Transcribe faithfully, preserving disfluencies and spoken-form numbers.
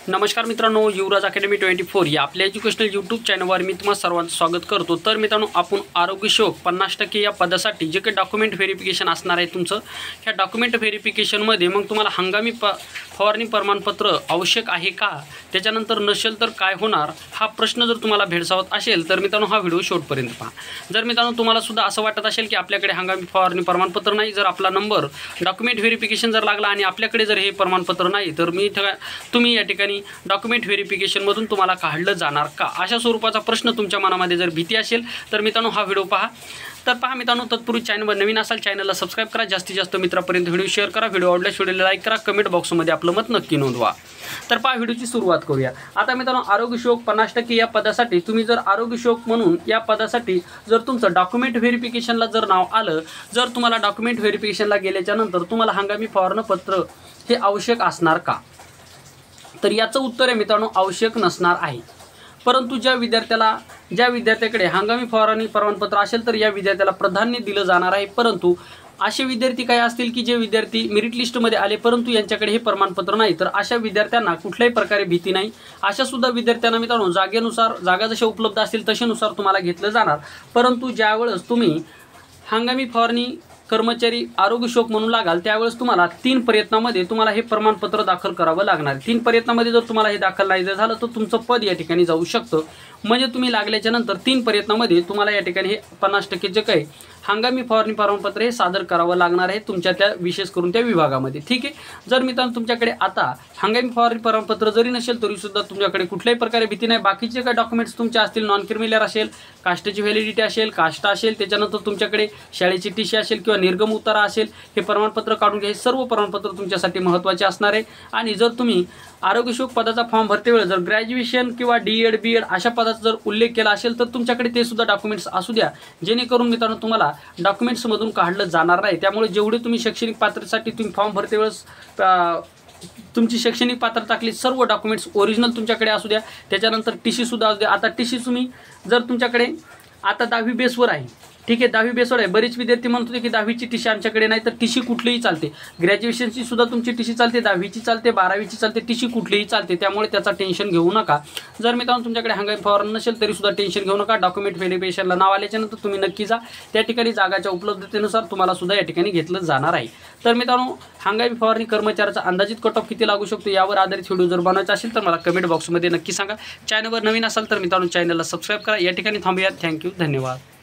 नमस्कार मित्रांनो, युवराज academy twenty four या आपल्या एज्युकेशनल यूट्यूब चॅनलवर मी तुम्हा सर्वांचं स्वागत करतो। तर मित्रांनो, आपण आरोग्य सेवक पन्नास टक्के या पदासाठी जे काही डॉक्युमेंट व्हेरिफिकेशन असणार आहे तुमचं, ह्या डॉक्युमेंट व्हेरिफिकेशनमध्ये मग तुम्हाला हंगामी प फवारणी प्रमाणपत्र आवश्यक आहे का, त्याच्यानंतर नसेल तर काय होणार, हा प्रश्न जर तुम्हाला भेडसावत असेल तर मित्रांनो हा व्हिडिओ शेवटपर्यंत पहा। जर मित्रांनो तुम्हाला सुद्धा असं वाटत असेल की आपल्याकडे हंगामी फवारणी प्रमाणपत्र नाही, जर आपला नंबर डॉक्युमेंट व्हेरिफिकेशन जर लागला आणि आपल्याकडे जर हे प्रमाणपत्र नाही, तर मी तुम्ही या ठिकाणी डॉक्युमेंट व्हेरिफिकेशनमधून तुम्हाला काढलं जाणार का, अशा स्वरूपाचा प्रश्न तुमच्या मनामध्ये जर भीती असेल तर मित्रांनो हा व्हिडिओ पहा। तर पहा मित्रांनो, तत्पूर्वी चॅनलवर नवीन असाल चॅनलला सबस्क्राइब करा, जास्तीत जास्त मित्रांपर्यंत व्हिडिओ शेअर करा, व्हिडिओ आवडल्यास व्हिडिओला लाईक करा, कमेंट बॉक्समध्ये आपलं मत नक्की नोंदवा। तर पहा व्हिडिओची सुरुवात करूया। आता मित्रांनो, आरोग्य सेवक पन्नास टक्के या पदासाठी तुम्ही जर आरोग्य सेवक म्हणून या पदासाठी जर तुमचं डॉक्युमेंट व्हेरिफिकेशनला जर नाव आलं, जर तुम्हाला डॉक्युमेंट व्हेरिफिकेशनला गेल्याच्या नंतर तुम्हाला हंगामी फवारणी पत्र हे आवश्यक असणार का, तर याचं उत्तर आहे मित्रांनो, आवश्यक नसणार आहे। परंतु ज्या विद्यार्थ्याला ज्या विद्यार्थ्याकडे हंगामी फवारणी प्रमाणपत्र असेल तर या विद्यार्थ्याला प्राधान्य दिलं जाणार आहे। परंतु असे विद्यार्थी काय असतील की जे विद्यार्थी मेरिट लिस्टमध्ये आले परंतु यांच्याकडे हे प्रमाणपत्र नाही, तर अशा विद्यार्थ्यांना कुठल्याही प्रकारे भीती नाही। अशा सुद्धा विद्यार्थ्यांना मित्रांनो जागेनुसार जागा जशा उपलब्ध असतील तशानुसार तुम्हाला घेतलं जाणार। परंतु ज्यावेळेस तुम्ही हंगामी फवारणी कर्मचारी आरोग्य सेवक म्हणून लागाल त्यावेळेस तुम्हाला तीन प्रयत्नामध्ये तुम्हाला हे प्रमाणपत्र दाखल करावं लागणार। तीन प्रयत्नामध्ये जर तुम्हाला हे दाखल नाही झालं तर तुमचं पद या ठिकाणी जाऊ शकतं। म्हणजे तुम्ही लागल्याच्या नंतर तीन प्रयत्नामध्ये तुम्हाला या ठिकाणी हे पन्नास टक्के जे काही हंगामी फवारणी प्रमाणपत्र हे सादर करावं लागणार आहे तुमच्या त्या विशेष करून त्या विभागामध्ये। ठीक आहे, जर मित्रांनो तुमच्याकडे आता हंगामी फवारणी प्रमाणपत्र जरी नसेल तरी सुद्धा तुमच्याकडे कुठल्याही प्रकारे भीती नाही। बाकीचे काही डॉक्युमेंट्स तुमचे असतील, नॉन क्रिमिनल असेल, कास्टची व्हॅलिडिटी असेल, कास्ट असेल, त्याच्यानंतर तुमच्याकडे शाळेची टीसी असेल किंवा निर्गम उतारा असेल, हे प्रमाणपत्र काढून घ्या। हे सर्व प्रमाणपत्र तुमच्यासाठी महत्त्वाचे असणार आहे। आणि जर तुम्ही आरोग्य सेवक पदाचा फॉर्म भरते वेळेस जर ग्रॅज्युएशन किंवा डी एड बी एड अशा पदाचा जर उल्लेख केला असेल तर तुमच्याकडे ते सुद्धा डॉक्युमेंट्स असू द्या, जेणेकरून मित्रांनो तुम्हाला डॉक्युमेंट्समधून काढलं जाणार नाही। त्यामुळे जेवढे तुम्ही शैक्षणिक पात्रतेसाठी तुम्ही फॉर्म भरते वेळेस तुमची शैक्षणिक पात्रतातली सर्व डॉक्युमेंट्स ओरिजिनल तुमच्याकडे असू द्या। त्याच्यानंतर टी सी सुद्धा असू द्या। आता टी सी तुम्ही जर तुमच्याकडे आता दहावी बेसवर आहे, ठीक आहे, दहावी बेसवर आहे, बरेच विद्यार्थी म्हणत होते की दहावीची टीसी आमच्याकडे नाही, तर टीसी कुठलीही चालते। ग्रॅज्युएशनची सुद्धा तुमची टीसी चालते, दहावीची चालते, बारावीची चालते, टीसी कुठलीही चालते। त्यामुळे त्याचा टेन्शन घेऊ नका। जर मित्रांनो तुमच्याकडे हंगामी फवारणी नसेल तरी सुद्धा टेन्शन घेऊ नका। डॉक्युमेंट व्हेरिफिकेशनला नाव आल्याच्या नंतर तुम्ही नक्की जा, त्या ठिकाणी जागाच्या उपलब्धतेनुसार तुम्हाला सुद्धा या ठिकाणी घेतलं जाणार आहे। तर मित्रांनो, हंगामी फवारणी कर्मचाऱ्याचा अंदाजित कट ऑफ किती लागू शकतो यावर आधारित व्हिडिओ जर बनवायचा असेल तर मला कमेंट बॉक्समध्ये नक्की सांगा। चॅनलवर नवीन असाल तर मित्रांनो चॅनलला सबस्क्राइब करा। या ठिकाणी थांबूया। थँक्यू, धन्यवाद।